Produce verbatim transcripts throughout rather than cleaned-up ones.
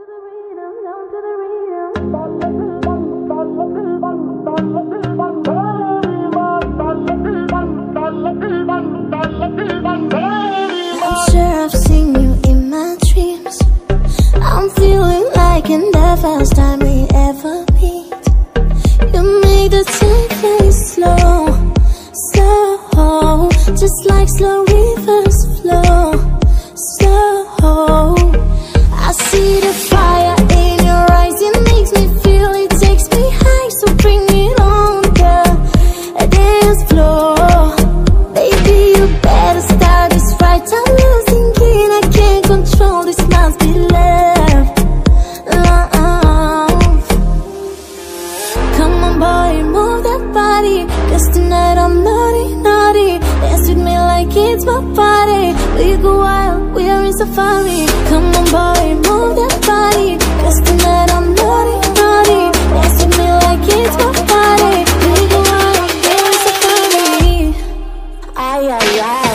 sure I've seen you in my dreams. I'm feeling like in the first time we ever meet. You make the time fly slow, slow, just like slow rivers flow, slow. I see the fire in your eyes, it makes me feel, it takes me high. So bring it on, girl, dance floor. Baby, you better start this right. I'm losing it, I can't control this, must be love, love. Come on boy, move that body, cause tonight I'm naughty, naughty. Dance with me like it's my party. We go wild, we are in safari. Come on boy, move that body, cause tonight I'm naughty, naughty. Dance with me like it's my party. We go wild, we are in safari. Ay, ay, ay.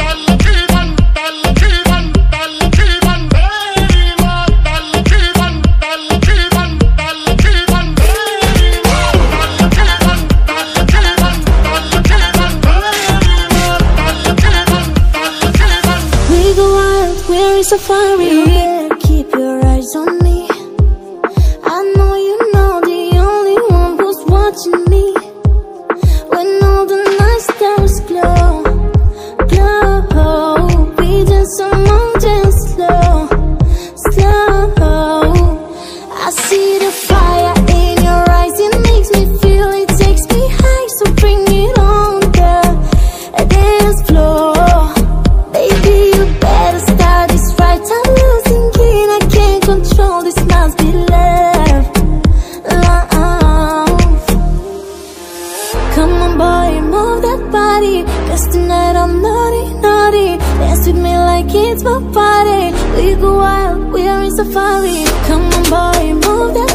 Safari, you better keep your eyes on me. I know you know the only one who's watching me. When all the night stars glow, glow, we dance among dance slow, slow. I see the fire in your eyes, it makes me feel, it takes me high. So bring it on, girl, dance floor. Baby, you better start this right. I'm losing it, I can't control this, must be love, love. Come on boy, move that body, cause tonight I'm naughty, naughty. Dance with me like it's my party. We go wild, we are in safari. Come on boy, move that